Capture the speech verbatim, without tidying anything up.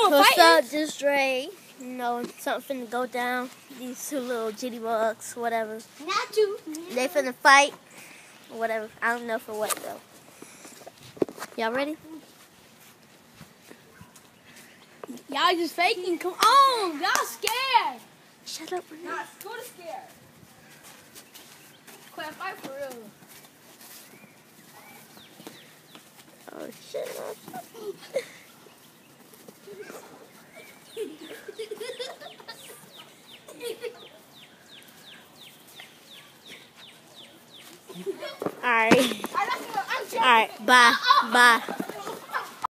What's fighting? up, just Dre? You know, something finna go down. These two little jiddie bugs, whatever. Not you. They finna fight, whatever. I don't know for what though. Y'all ready? Y'all just faking. Come on, y'all scared. Shut up. Nah, Scoot's scared. Quit fight for real. Oh shit. Alright. Alright, bye. Bye.